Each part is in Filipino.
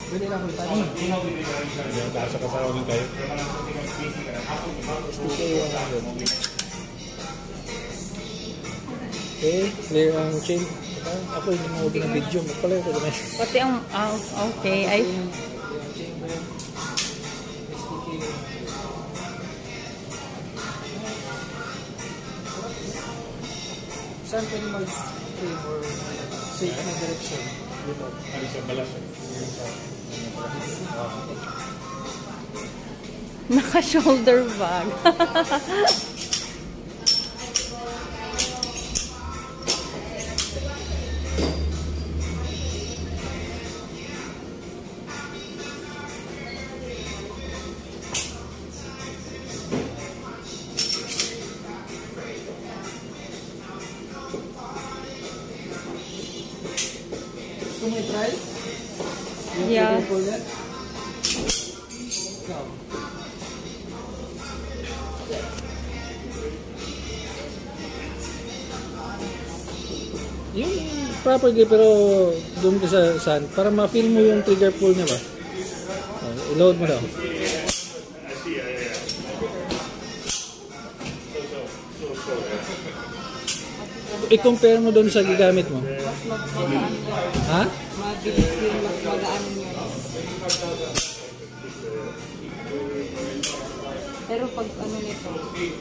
Pwede lang ko itani. Sa kasama din tayo. STK yung okay, clear ang chain. Ako hindi mo ng video. Magpalayo ko naman. Pati ang, okay, ay. Saan pwede mag-frame or safe na direction? Dito. Ano sa balas? Naka-shoulder bag. Gusto mo i-try? Yeah. Yung properly pero doon ka sa sand para ma-feel mo yung trigger pull niya ba? I-load mo daw. I-compare mo doon sa gigamit mo. Ha? Mabilis yung mas magaan niya. Pero pag ano nito,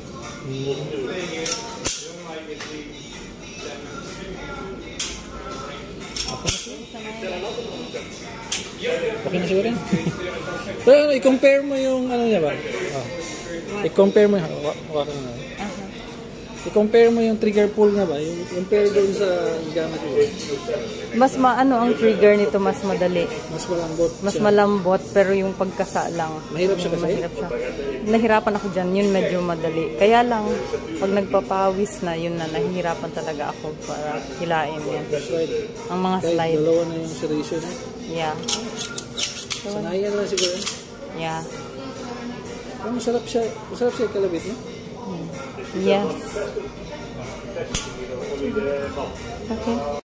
okay na siguro yan. Pero i-compare mo yung ano niya ba? I-compare mo i-compare mo yung trigger pull na ba? Yung compare doon sa gamit mo. mas maano ang trigger nito, mas madali. Mas malambot. Mas malambot pero yung pagkasa lang. Mahirap siya kasi? Mahirap siya. Nahirapan ako dyan, yun medyo madali. Kaya lang, pag nagpapawis na, yun na, nahihirapan talaga ako para hilain yan. That's right. Ang mga Kahit slide. dalawa na yung serration. Yeah. Sanayan lang siguro. Yeah. Pero masarap siya kalabit no? Yes. Okay.